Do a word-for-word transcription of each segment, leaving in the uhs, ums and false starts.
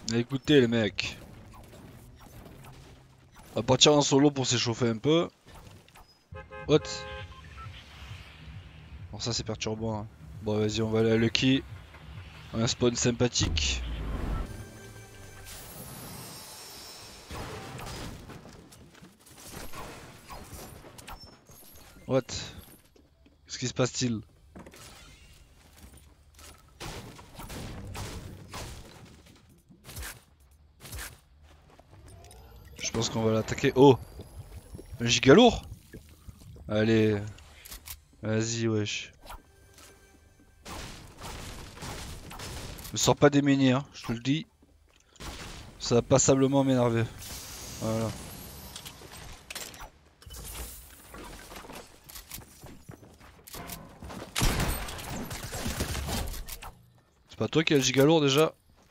Écoutez les mecs, on va partir en solo pour s'échauffer un peu. What? Bon ça c'est perturbant. Hein. Bon vas-y on va aller à Lucky. Un spawn sympathique. What? Qu'est-ce qui se passe-t-il? Je pense qu'on va l'attaquer. Oh! Un giga lourd? Allez. Vas-y wesh. Me sors pas des menhirs, hein, je te le dis. Ça va passablement m'énerver. Voilà. C'est pas toi qui as le giga lourd déjà?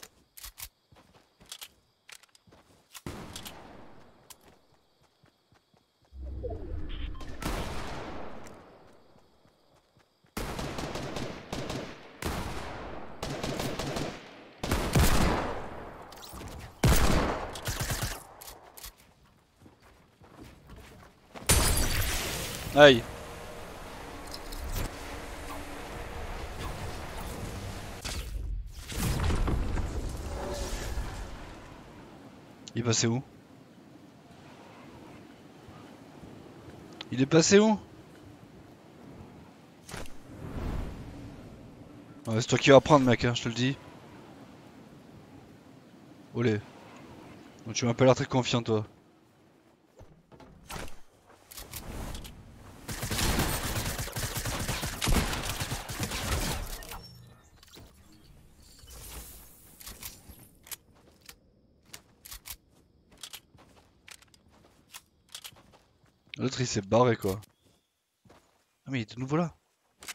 Aïe. Il est passé où? Il est passé où? Ouais, c'est toi qui vas prendre mec, hein, je te le dis. Olé. Donc, tu m'as pas l'air très confiant toi. L'autre il s'est barré quoi. Ah mais il est de nouveau là.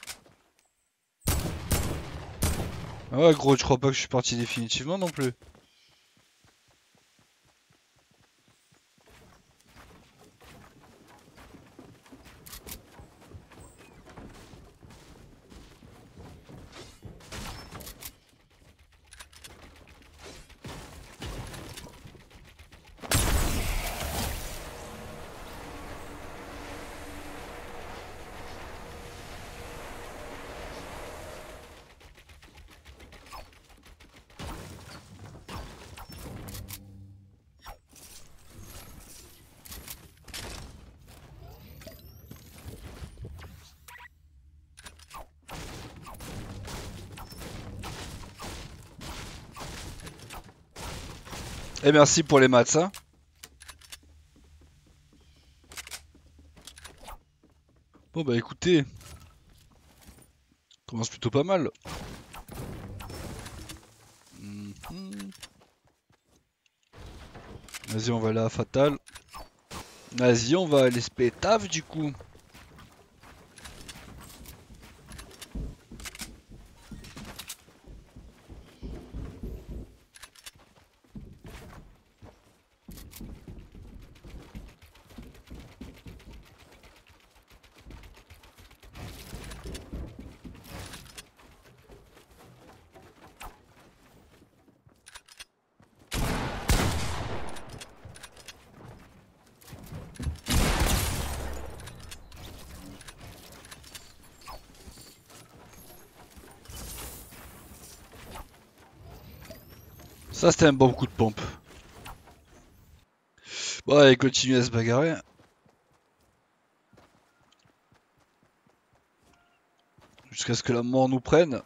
Ah ouais gros, je crois pas que je suis parti définitivement non plus. Et merci pour les maths hein. Bon bah écoutez, commence plutôt pas mal. Mhm. Vas-y on va aller à Fatal. Vas-y on va aller spétave du coup. Ça c'était un bon coup de pompe. Bon allez continue à se bagarrer. Jusqu'à ce que la mort nous prenne.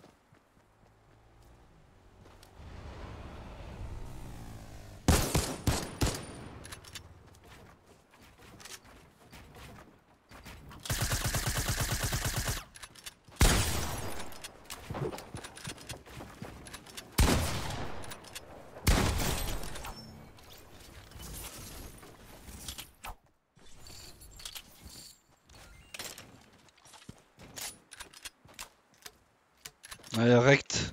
Allez rect.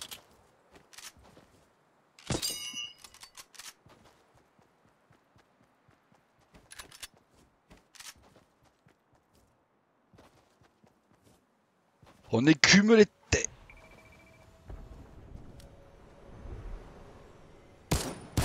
On écume les têtes.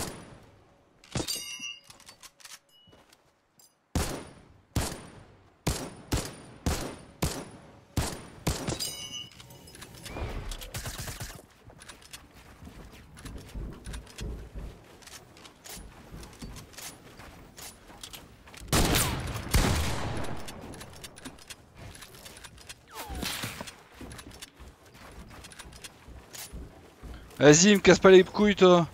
Vas-y, me casse pas les couilles, toi.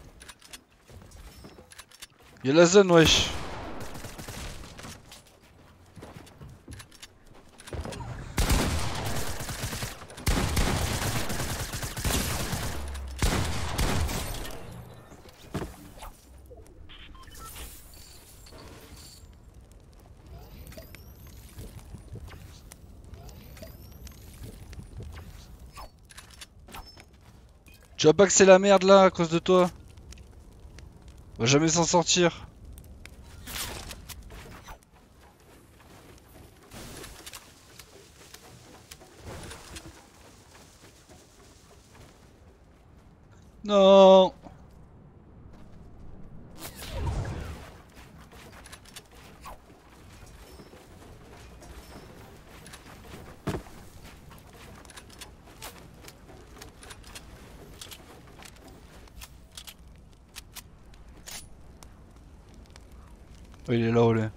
Y'a la zone, wesh. Tu vois pas que c'est la merde là à cause de toi? On va jamais s'en sortir. Non. Oh, il est là, Olé.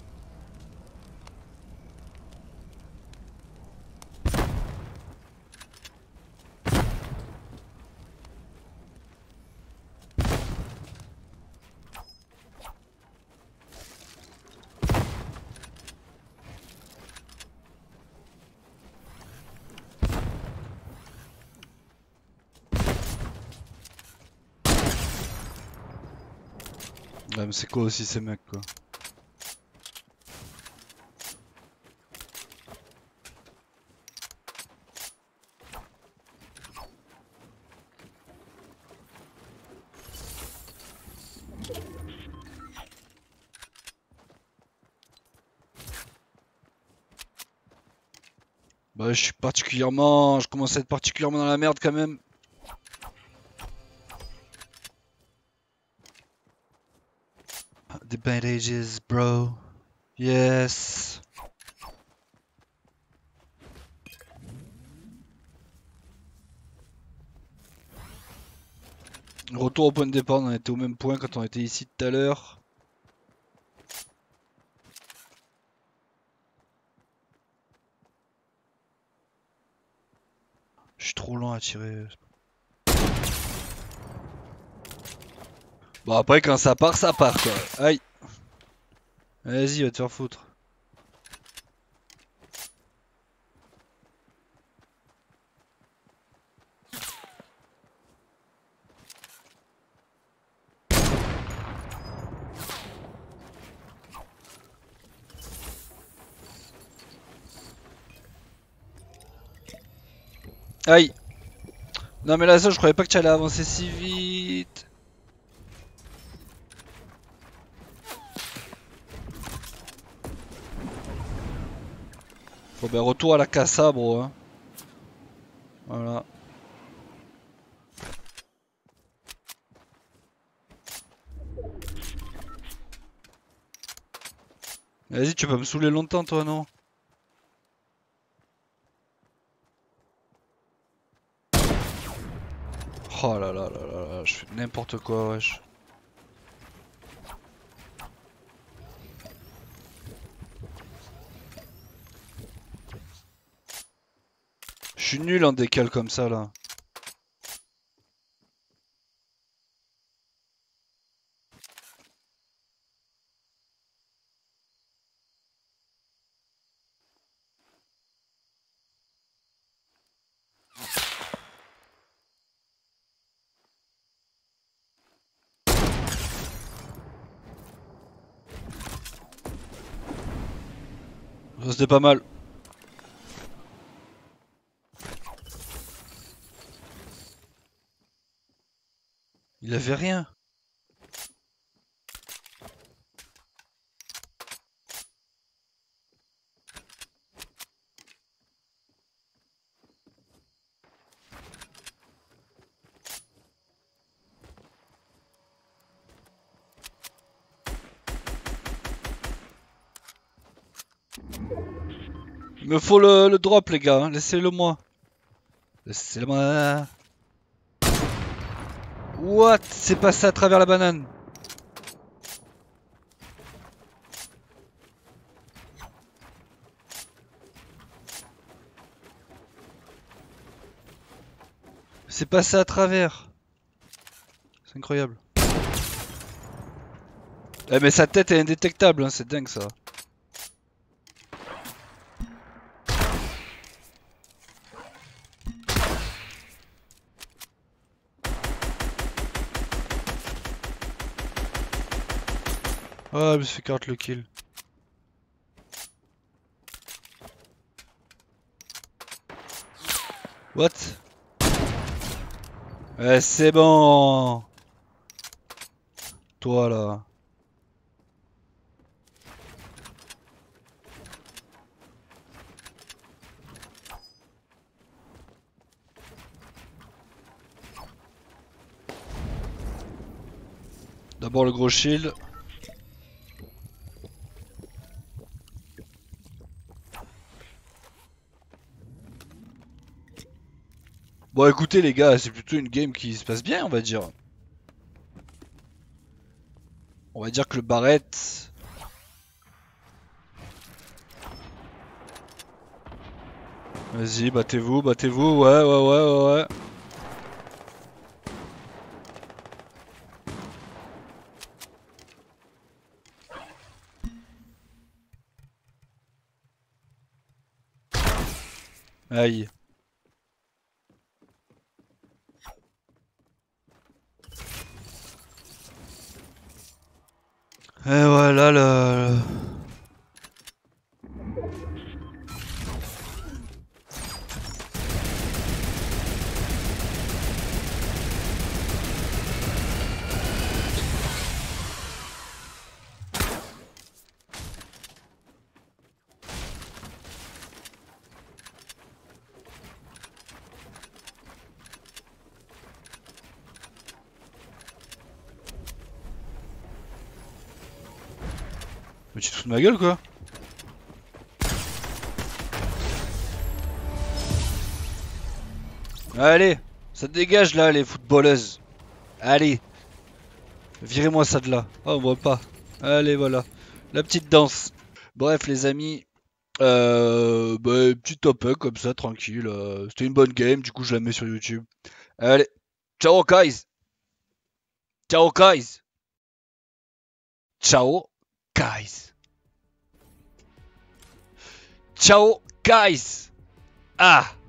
Ouais, mais c'est quoi aussi ces mecs, quoi? Bah, je suis particulièrement. Je commence à être particulièrement dans la merde quand même. The bandages, bro. Yes. Retour au point de départ, on était au même point quand on était ici tout à l'heure. Je suis trop lent à tirer. Bon, après, quand ça part, ça part, quoi. Aïe. Vas-y, va te faire foutre. Aïe. Non, mais là, ça, je croyais pas que tu allais avancer si vite. Bon, ben, retour à la casa, bro. Hein. Voilà. Vas-y, tu peux me saouler longtemps, toi, non? Oh là là là là là, je fais n'importe quoi, wesh. Je suis nul en décal comme ça, là. Ça, c'était pas mal. Il avait rien. Il me faut le, le drop, les gars. Hein. Laissez-le moi. Laissez-le moi. What? C'est passé à travers la banane. C'est passé à travers. C'est incroyable. Eh mais sa tête est indétectable, hein, c'est dingue ça. Ah, je me suis fait carte le kill. What? Eh c'est bon. Toi là. D'abord le gros shield. Bon écoutez les gars, c'est plutôt une game qui se passe bien on va dire. On va dire que le Barrett... Vas-y, battez-vous, battez-vous, ouais, ouais, ouais, ouais, ouais. Aïe. Et voilà le... Mais tu te fous de ma gueule quoi? Allez, ça dégage là les footballeuses. Allez, virez-moi ça de là. Oh on voit pas. Allez voilà, la petite danse. Bref les amis, euh, bah, petit top un comme ça, tranquille. euh, C'était une bonne game, du coup je la mets sur YouTube. Allez, ciao guys. Ciao guys. Ciao guys. Ciao guys. Ah